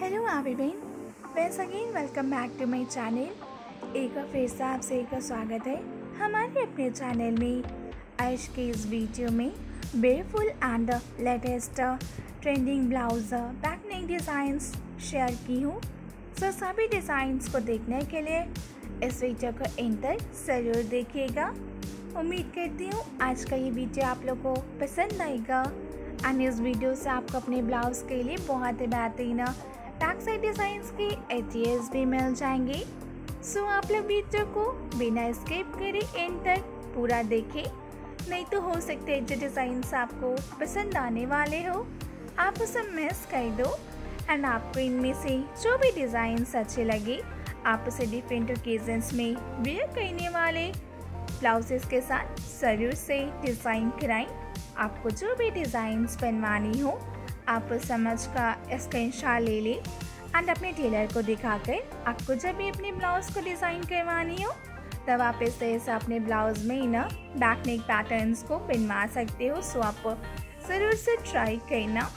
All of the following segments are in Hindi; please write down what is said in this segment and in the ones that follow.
Hello everyone, once again welcome back to my channel. एक बार फिर से आप सभी का स्वागत है हमारे अपने चैनल में। आज के इस वीडियो में beautiful and latest trending blouse back neck designs share की हूँ। सो सभी डिज़ाइंस को देखने के लिए इस वीडियो को एंड तक ज़रूर देखिएगा। उम्मीद करती हूँ आज का ये वीडियो आप लोग को पसंद आएगा एंड इस वीडियो से आपको अपने ब्लाउज के लिए बहुत ही बेहतरीन बैक साइड डिज़ाइंस के आइडियाज़ भी मिल जाएंगे। सो आप लोग वीडियो को बिना स्किप करे एंड तक पूरा देखें, नहीं तो हो सकते है जो डिज़ाइंस आपको पसंद आने वाले हो आप उसे मिस कर दो एंड आपको इनमें से जो भी डिज़ाइंस अच्छे लगे आप उसे डिफरेंट ओकेजन्स में वेयर करने वाले ब्लाउजेस के साथ ज़रूर से डिज़ाइन कराएं। आपको जो भी डिज़ाइंस बनवानी हो आप उस समझ का स्क्रीनशॉट ले लें एंड अपने टेलर को दिखाकर आपको जब भी अपने ब्लाउज़ को डिज़ाइन करवानी हो तब आप इस तरह से अपने ब्लाउज़ में इन बैक नेक पैटर्न्स को बनवा सकते हो। सो आप ज़रूर से ट्राई करना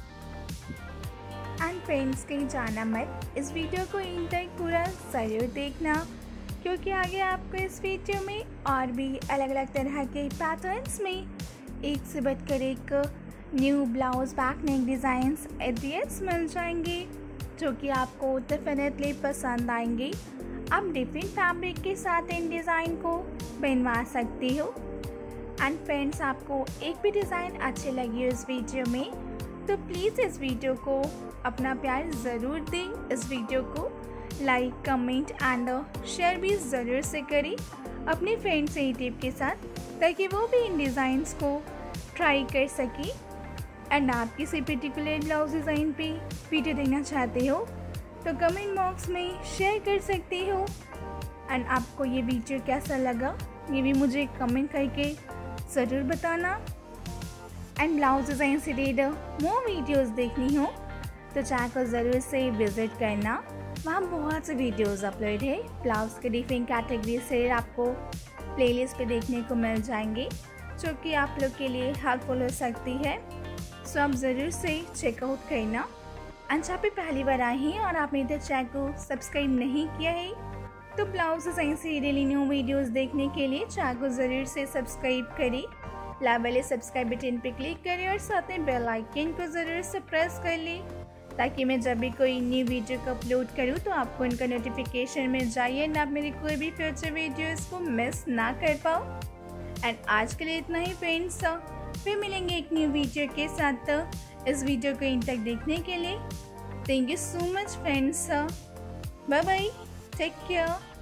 एंड फ्रेंड्स कहीं जाना मत, इस वीडियो को इन तक पूरा ज़रूर देखना क्योंकि आगे आपको इस वीडियो में और भी अलग अलग तरह के पैटर्न्स में एक से बढ़कर एक new blouse back neck designs ideas मिल जाएंगे जो कि आपको डेफिनेटली पसंद आएंगे। आप डिफरेंट फैब्रिक के साथ इन डिज़ाइन को बनवा सकती हो एंड फ्रेंड्स आपको एक भी डिज़ाइन अच्छे लगी हो इस वीडियो में तो प्लीज़ इस वीडियो को अपना प्यार ज़रूर दें। इस वीडियो को लाइक कमेंट एंड शेयर भी ज़रूर से करें अपने फ्रेंड्स से टिप के साथ ताकि वो भी इन डिज़ाइंस को ट्राई कर सके। एंड आप किसी पर्टिकुलर ब्लाउज डिज़ाइन पे वीडियो देखना चाहते हो तो कमेंट बॉक्स में शेयर कर सकते हो एंड आपको ये वीडियो कैसा लगा ये भी मुझे कमेंट करके ज़रूर बताना। एंड ब्लाउज डिज़ाइन से रिलेटेड मोर वीडियोज़ देखनी हो तो चैनल को ज़रूर से विज़िट करना, वहाँ बहुत से वीडियोज़ अपलोड है ब्लाउज के डिफरेंट कैटेगरी से आपको प्लेलिस्ट पे देखने को मिल जाएंगे जो कि आप लोग के लिए हेल्पफुल हो सकती है। सो आप ज़रूर से चेकआउट करना एंड जहाँ पे पहली बार आए हैं और आपने इधर चैनल को सब्सक्राइब नहीं किया है तो ब्लाउज डिज़ाइन से डेली न्यू वीडियोज़ देखने के लिए चैनल को ज़रूर से सब्सक्राइब करें, लाल वाले सब्सक्राइब बटन पे क्लिक करें और साथ में बेल आइकन को ज़रूर से प्रेस कर लें ताकि मैं जब भी कोई न्यू वीडियो को अपलोड करूं तो आपको उनका नोटिफिकेशन मिल जाए ना आप मेरी कोई भी फ्यूचर वीडियोस को मिस ना कर पाओ। एंड आज के लिए इतना ही फ्रेंड्स, फिर मिलेंगे एक न्यू वीडियो के साथ। इस वीडियो को इन तक देखने के लिए thank you so much friends. Bye bye, take care.